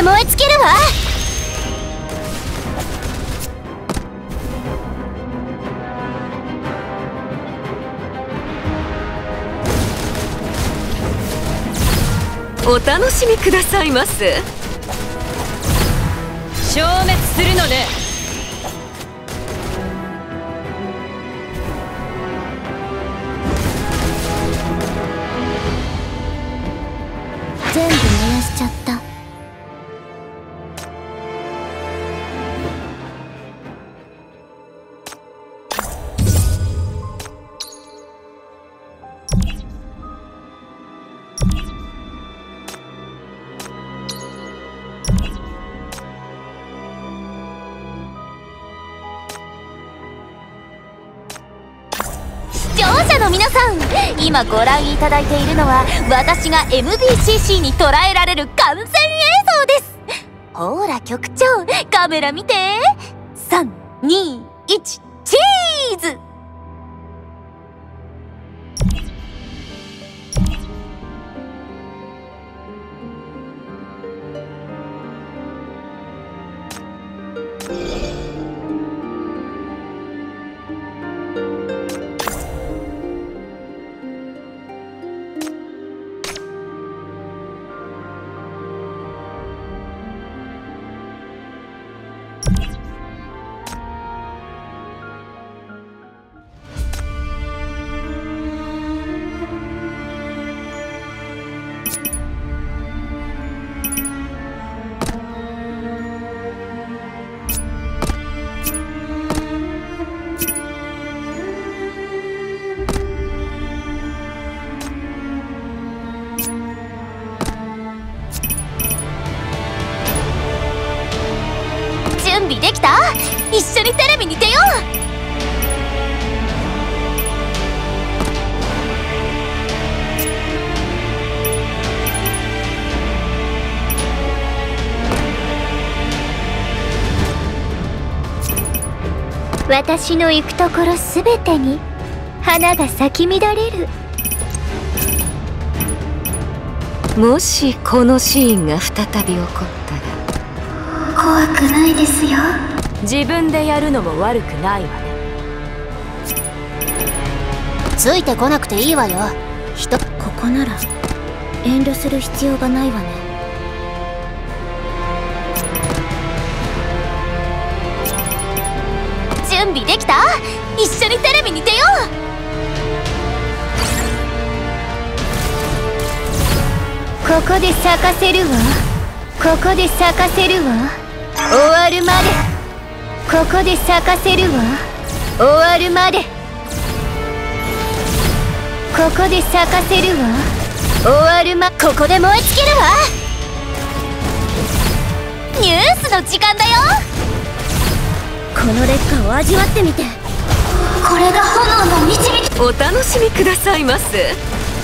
で燃え尽きるわ。 お楽しみくださいませ。消滅するのね。 全部燃やしちゃった。視聴者の皆さん、今ご覧いただいているのは私が MBCC に捉えられる完全映像です。ほら局長、カメラ見て。3、2、1、チーズ。準備できた？一緒にテレビに出よう。私の行くところすべてに花が咲き乱れる。 もしこのシーンが再び起こったら怖くないですよ。 自分でやるのも悪くないわね。 ついてこなくていいわよ。ここなら遠慮する必要がないわね。準備できた？一緒にテレビに出よう。ここで咲かせるわ。ここで咲かせるわ。終わるまで。ここで咲かせるわ。終わるまで。ここで咲かせるわ。終わるここで燃え尽きるわ。ニュースの時間だよ。この劣化を味わってみて。これが炎の導き。 お楽しみくださいませ。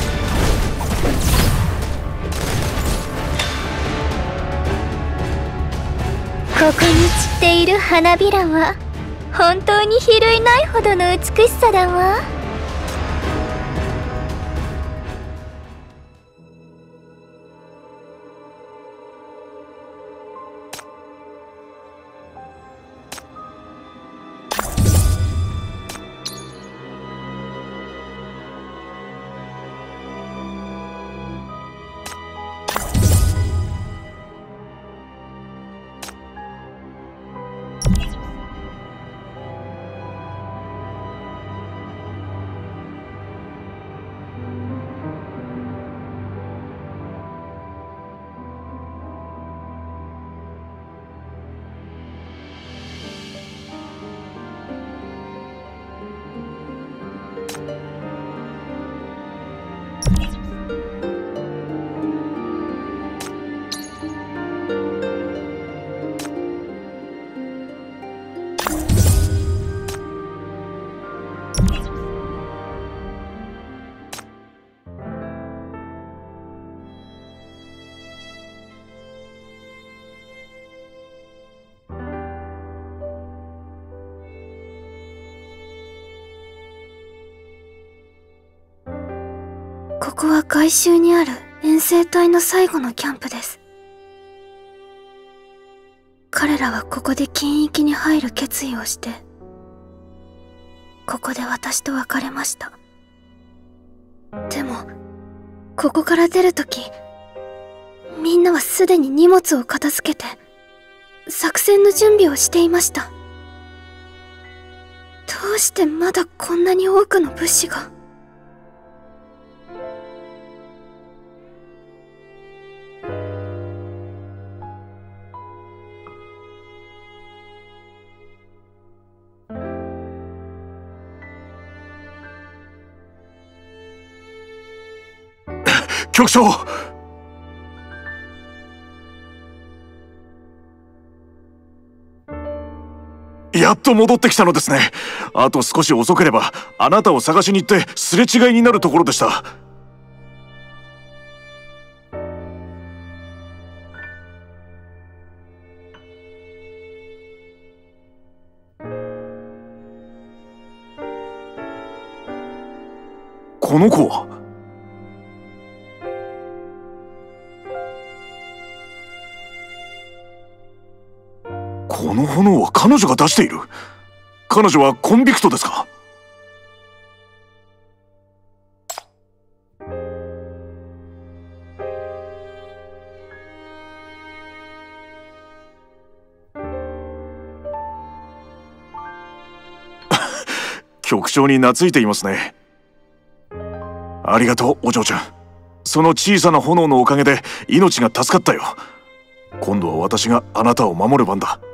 ここに散っている花びらは本当に比類ないほどの美しさだわ。ここは外周にある遠征隊の最後のキャンプです。 彼らはここで禁域に入る決意をして、ここで私と別れました。でも、ここから出るとき、みんなはすでに荷物を片付けて、作戦の準備をしていました。どうしてまだこんなに多くの物資が。 局長、やっと戻ってきたのですね。あと少し遅ければあなたを探しに行ってすれ違いになるところでした。この子はこの炎は彼女が出している。彼女はコンビクトですか？局長に懐いていますね。ありがとう、お嬢ちゃん。その小さな炎のおかげで命が助かったよ。今度は私があなたを守る番だ。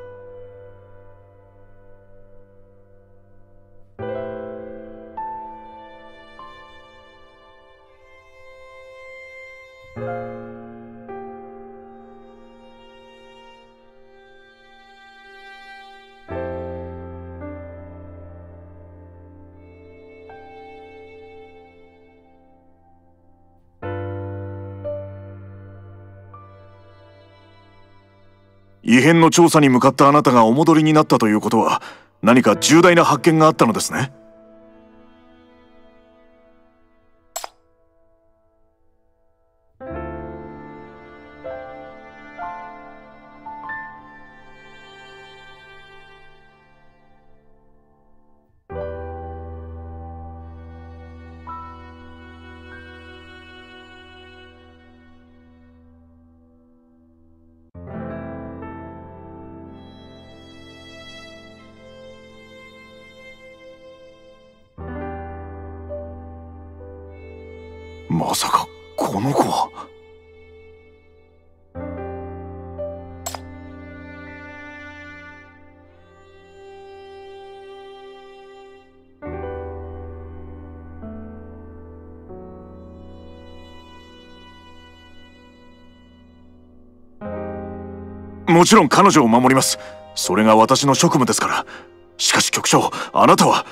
異変の調査に向かったあなたがお戻りになったということは、何か重大な発見があったのですね。まさかこの子は。もちろん彼女を守ります。それが私の職務ですから。しかし局長、あなたは。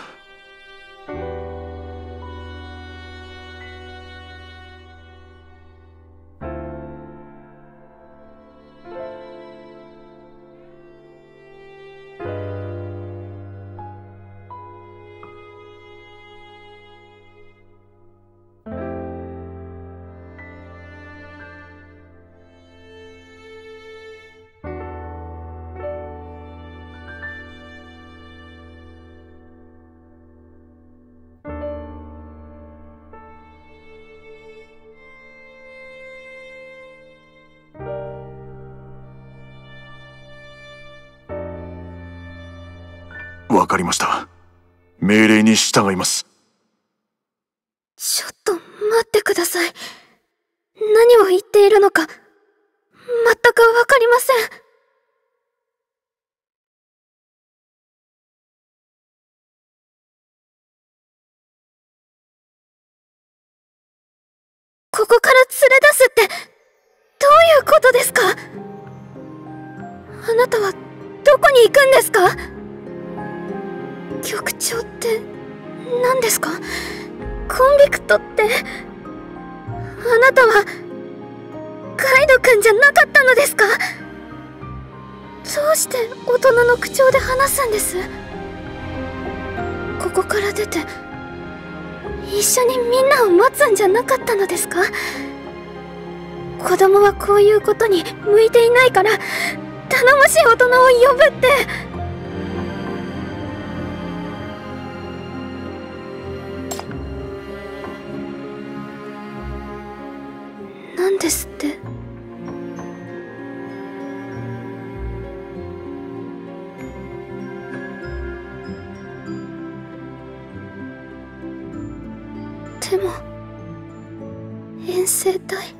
わかりました。命令に従います。 ちょっと待ってください。何を言っているのか、全くわかりません。ここから連れ出すって、どういうことですか？あなたはどこに行くんですか？局長って何ですか？コンビクトって、あなたはカイドくんじゃなかったのですか？どうして大人の口調で話すんです？ここから出て一緒にみんなを待つんじゃなかったのですか？子供はこういうことに向いていないから頼もしい大人を呼ぶって。なんですって。でも遠征隊、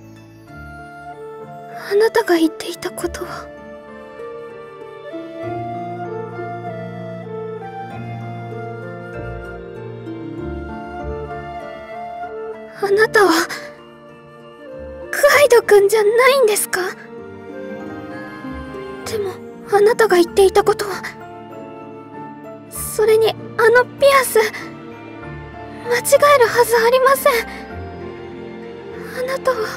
あなたが言っていたことは。あなたはカイドくんじゃないんですか？でもあなたが言っていたことは、それにあのピアス、間違えるはずありません。あなたは。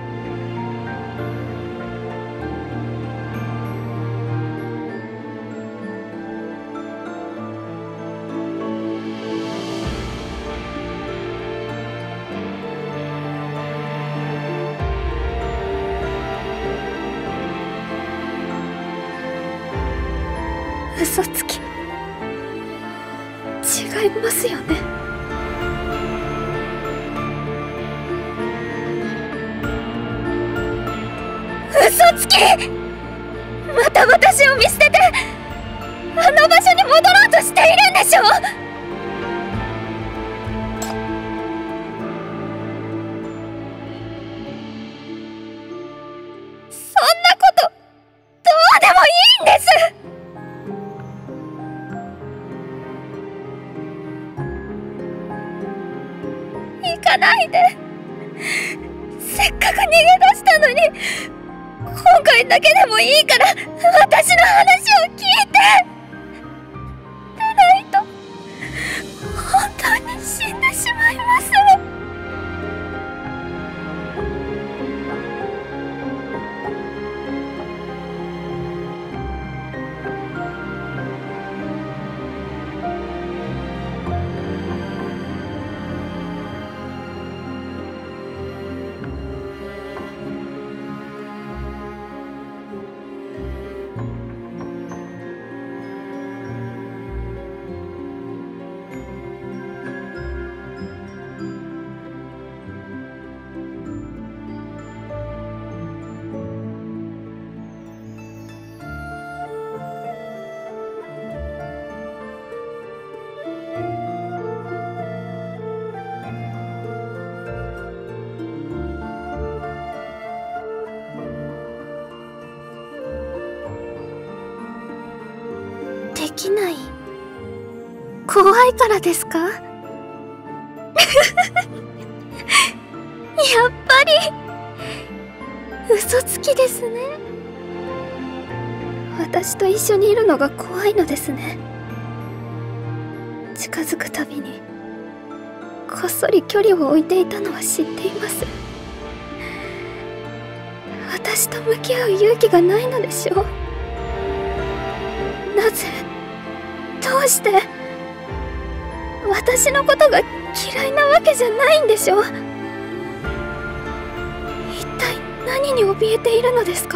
嘘つき。違いますよね。嘘つき！また私を見捨ててあの場所に戻ろうとしているんでしょ？そんなことどうでもいいんです！行かないで。せっかく逃げ出したのに、今回だけでもいいから私の話を聞いて。でないと本当に死んでしまいます。できない。怖いからですか？やっぱり嘘つきですね。私と一緒にいるのが怖いのですね。近づくたびにこっそり距離を置いていたのは知っています。私と向き合う勇気がないのでしょう。なぜ、どうして、私のことが嫌いなわけじゃないんでしょう。一体何に怯えているのですか？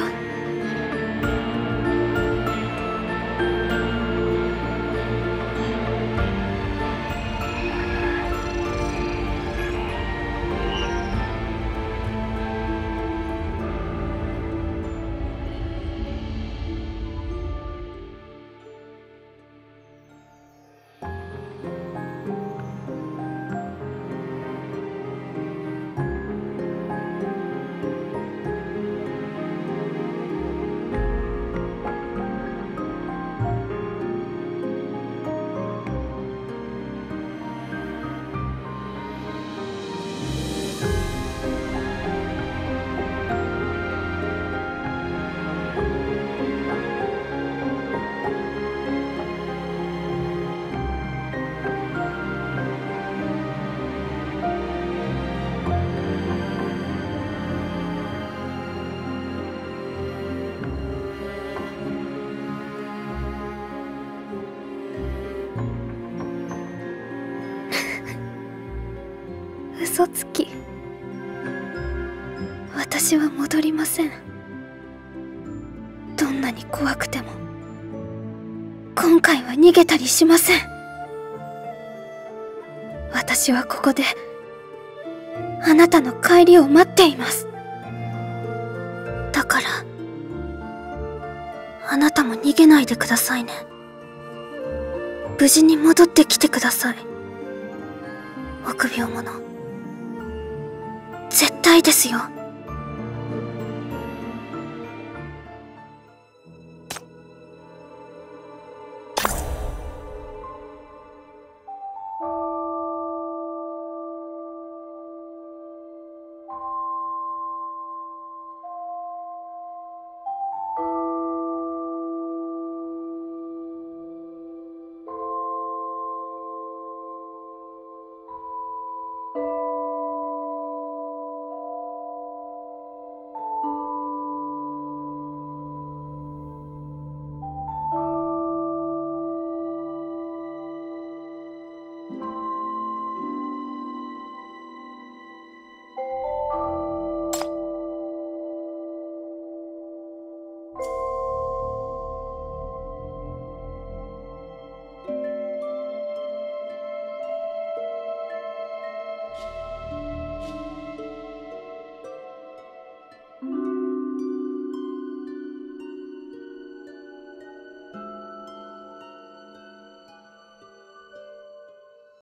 嘘つき。私は戻りません。どんな怖くても今回は逃げたりしません。私はここであなたの帰りを待っています。だからあなたも逃げないでくださいね。無事に戻ってきてください。臆病者、絶対ですよ。